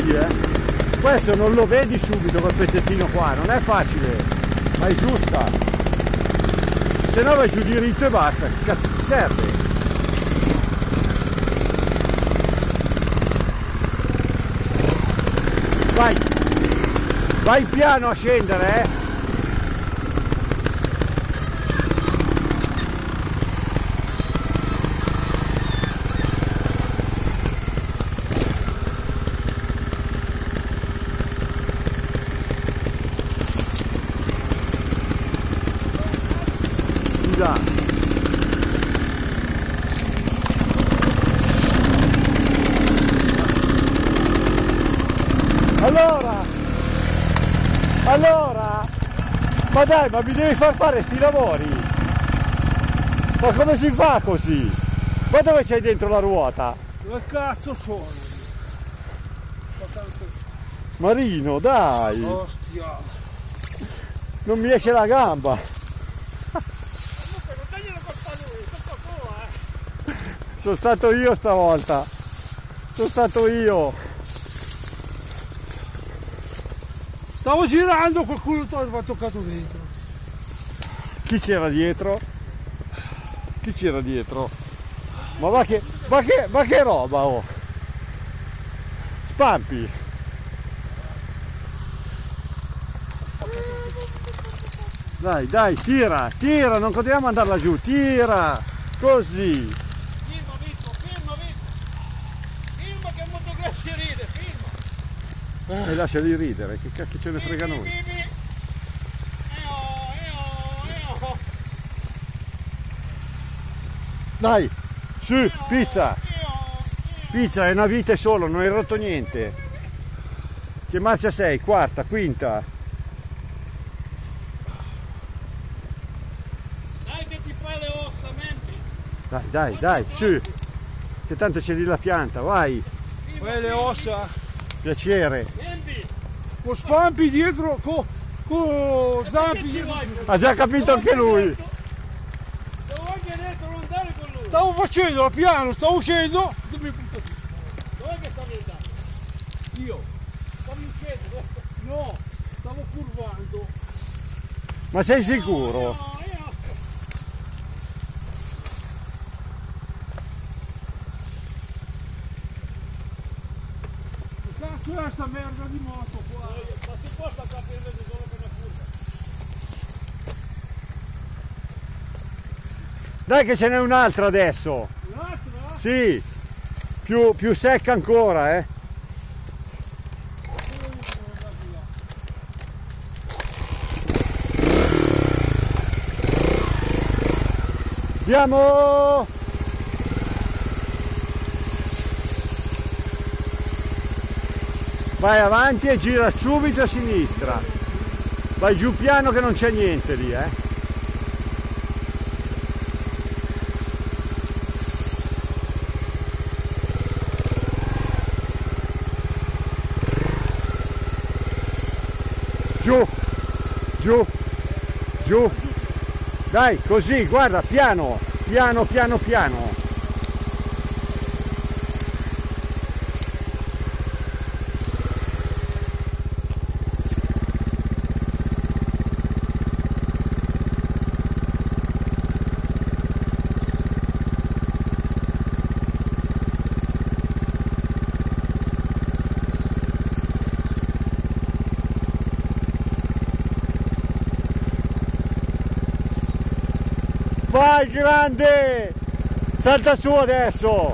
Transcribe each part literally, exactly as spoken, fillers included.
così, eh. Questo non lo vedi subito quel pezzettino qua, non è facile, ma è giusta. Se no vai giù diritto e basta, che cazzo ti serve? Vai, vai piano a scendere, eh. Allora, allora, ma dai, ma mi devi far fare sti lavori? Ma come si fa così? Ma dove c'hai dentro la ruota? Dove cazzo sono? Marino, dai! Ostia! Non mi esce la gamba! Sono stato io stavolta! Sono stato io! Stavo girando, qualcuno mi ha toccato dentro. Chi c'era dietro? Chi c'era dietro? Ma va che, ma che, ma che roba, oh! Spampi! Dai, dai, tira, tira, non continuiamo a andarla giù, tira! Così! Firma, Vitto, firma, Vitto! Firma che il motocross ride, firma! E lasciali ridere, che cacchio ce ne frega noi? Dai, su, pizza! Pizza, è una vite solo, non hai rotto niente. Che marcia sei? Quarta, quinta? Dai che ti fai le ossa, menti! Dai, dai, dai, su! Che tanto c'è lì la pianta, vai! Fai le ossa! Piacere! Con Spampi dietro, con, con Zampi dietro! Ha già capito anche lui! Stavo anche dentro, non andare con lui! Stavo facendo la piano, stavo uscendo! Dov'è che stavi andando? Io! Stavi uscendo? No! Stavo curvando! Ma sei sicuro? No, io... Che cazzo è sta merda di moto qua? Ma si può sta capire solo per la curva? Dai che ce n'è un'altra adesso! Un'altra? Sì! Più, più secca ancora, eh! Andiamo! Vai avanti e gira subito a sinistra. Vai giù piano che non c'è niente lì, eh. Giù, giù, giù. Dai, così, guarda, piano, piano, piano, piano. Vai grande! Salta su adesso!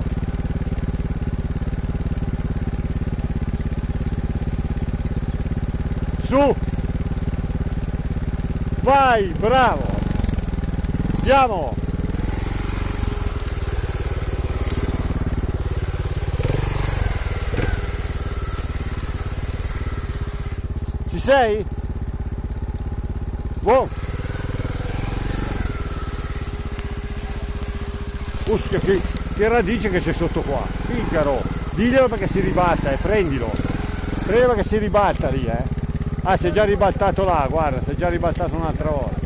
Su! Vai, bravo! Andiamo! Ci sei? Wow! Uschia, che, che radice che c'è sotto qua, Figaro, diglielo perché si ribalta, eh, prendilo, prendilo che si ribalta lì, eh. Ah, si è già ribaltato là, guarda, si è già ribaltato un'altra volta.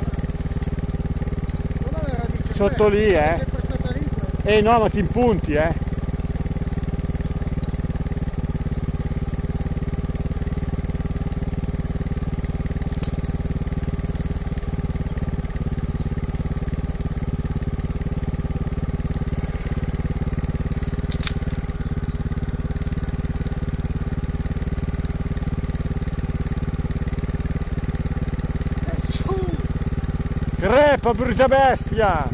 Sotto lì, eh. Eh no, ma ti impunti, eh. Crepa, bruciabestia!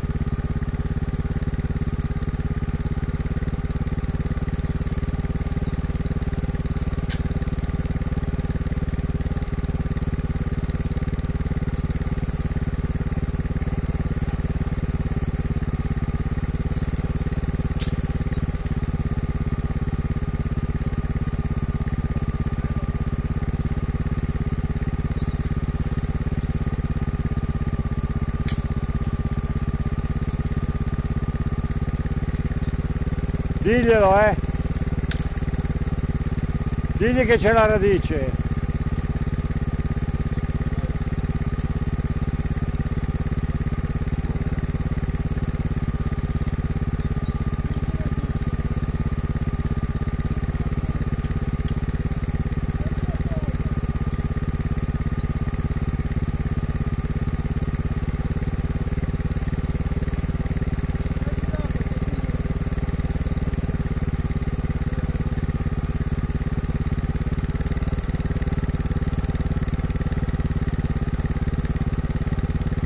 Diglielo, eh! Digli che c'è la radice!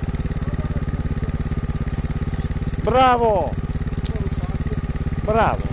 Bravo! Bravo!